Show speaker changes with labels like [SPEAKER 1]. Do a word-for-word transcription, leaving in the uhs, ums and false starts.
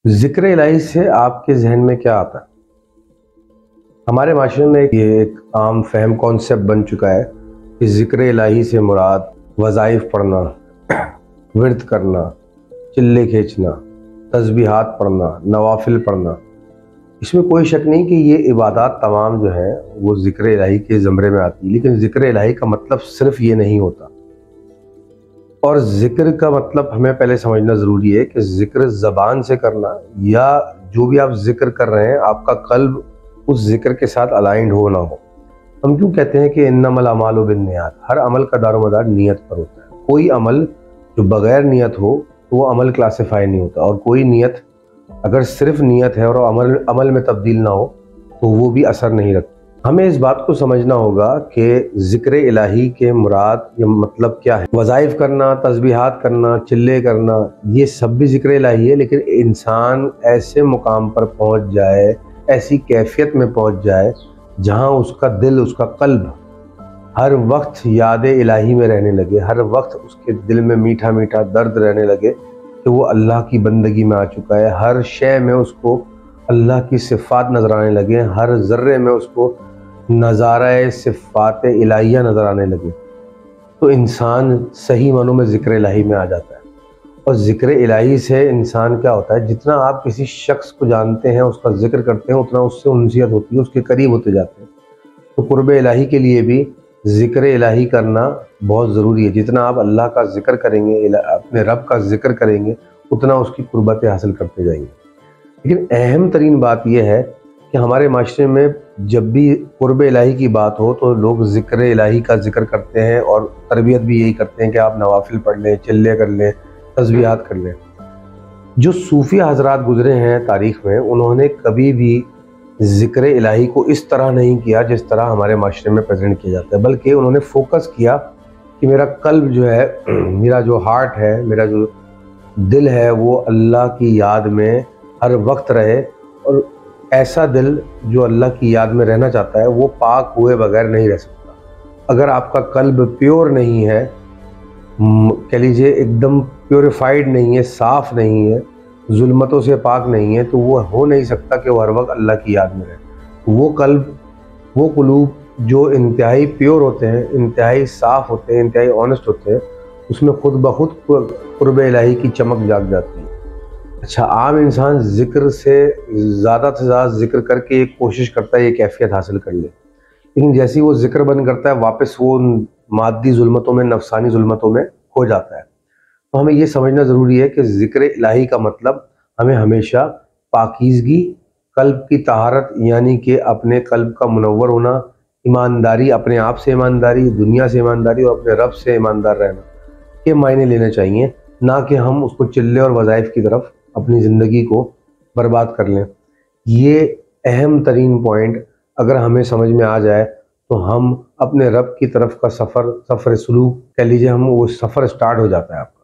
[SPEAKER 1] ذکر الہی سے آپ کے ذہن میں کیا آتا ہے؟ ہمارے معاشرے میں یہ ایک عام فہم کانسیپٹ بن چکا ہے کہ ذکر الہی سے مراد وظائف پڑھنا، ورد کرنا، چلے کھینچنا، تسبیحات پڑھنا، نوافل پڑھنا۔ اس میں کوئی شک نہیں کہ یہ عبادات تمام جو ہیں وہ ذکر الہی کے زمرے میں آتی ہے، لیکن ذکر الہی کا مطلب صرف یہ نہیں ہوتا۔ اور ذکر کا مطلب ہمیں پہلے سمجھنا ضروری ہے کہ ذکر زبان سے کرنا یا جو بھی آپ ذکر کر رہے ہیں آپ کا قلب اس ذکر کے ساتھ الائنڈ ہو نہ ہو۔ ہم کیوں کہتے ہیں کہ انما الاعمال بالنیات؟ ہر عمل کا دار و مدار نیت پر ہوتا ہے۔ کوئی عمل جو بغیر نیت ہو تو وہ عمل کلاسیفائی نہیں ہوتا، اور کوئی نیت اگر صرف نیت ہے اور عمل عمل میں تبدیل نہ ہو تو وہ بھی اثر نہیں رکھتا۔ ہمیں اس بات کو سمجھنا ہوگا کہ ذکر الہی کے مراد یا مطلب کیا ہے۔ وظائف کرنا، تسبیحات کرنا، چلے کرنا، یہ سب بھی ذکر الہی ہے، لیکن انسان ایسے مقام پر پہنچ جائے، ایسی کیفیت میں پہنچ جائے جہاں اس کا دل، اس کا قلب ہر وقت یاد الہی میں رہنے لگے، ہر وقت اس کے دل میں میٹھا میٹھا درد رہنے لگے کہ وہ اللہ کی بندگی میں آ چکا ہے، ہر شے میں اس کو اللہ کی صفات نظر آنے لگے، ہر ذرے میں اس کو نظارہ صفات الہیہ نظر آنے لگے، تو انسان صحیح معنوں میں ذکر الہی میں آ جاتا ہے۔ اور ذکر الہی سے انسان کیا ہوتا ہے، جتنا آپ کسی شخص کو جانتے ہیں، اس کا ذکر کرتے ہیں، اتنا اس سے انسیت ہوتی ہے، اس کے قریب ہوتے جاتے ہیں۔ تو قرب الہی کے لیے بھی ذکر الہی کرنا بہت ضروری ہے۔ جتنا آپ اللہ کا ذکر کریں گے، اپنے رب کا ذکر کریں گے، اتنا اس کی قربتیں حاصل کرتے جائیں گے۔ لیکن اہم ترین بات یہ ہے کہ ہمارے معاشرے میں جب بھی قرب الہی کی بات ہو تو لوگ ذکر الہی کا ذکر کرتے ہیں، اور تربیت بھی یہی کرتے ہیں کہ آپ نوافل پڑھ لیں، چلے کر لیں، تسبیحات کر لیں۔ جو صوفی حضرات گزرے ہیں تاریخ میں، انہوں نے کبھی بھی ذکر الہی کو اس طرح نہیں کیا جس طرح ہمارے معاشرے میں پریزنٹ کیا جاتا ہے، بلکہ انہوں نے فوکس کیا کہ میرا قلب جو ہے، میرا جو ہارٹ ہے، میرا جو دل ہے، وہ اللہ کی یاد میں ہر وقت رہے۔ اور ایسا دل جو اللہ کی یاد میں رہنا چاہتا ہے وہ پاک ہوئے بغیر نہیں رہ سکتا۔ اگر آپ کا قلب پیور نہیں ہے، کہہ لیجیے ایک دم پیوریفائڈ نہیں ہے، صاف نہیں ہے، ظلمتوں سے پاک نہیں ہے، تو وہ ہو نہیں سکتا کہ وہ ہر وقت اللہ کی یاد میں رہے۔ وہ قلب، وہ قلوب جو انتہائی پیور ہوتے ہیں، انتہائی صاف ہوتے ہیں، انتہائی آنیسٹ ہوتے ہیں، اس میں خود بخود قرب الہی کی چمک جاگ جاتی ہے۔ اچھا، عام انسان ذکر سے زیادہ سے زیادہ ذکر کر کے ایک کوشش کرتا ہے یہ کیفیت حاصل کر لے، لیکن جیسی وہ ذکر بند کرتا ہے واپس وہ مادی ظلمتوں میں، نفسانی ظلمتوں میں کھو جاتا ہے۔ تو ہمیں یہ سمجھنا ضروری ہے کہ ذکر الہی کا مطلب ہمیں ہمیشہ پاکیزگی، قلب کی طہارت، یعنی کہ اپنے قلب کا منور ہونا، ایمانداری، اپنے آپ سے ایمانداری، دنیا سے ایمانداری، اور اپنے رب سے ایماندار رہنا، یہ معنی لینے چاہیے، نہ کہ ہم اس کو چلے اور وظائف کی طرف اپنی زندگی کو برباد کر لیں۔ یہ اہم ترین پوائنٹ اگر ہمیں سمجھ میں آ جائے تو ہم اپنے رب کی طرف کا سفر سفر سلوک کہہ لیجیے، ہم وہ سفر سٹارٹ ہو جاتا ہے آپ کا۔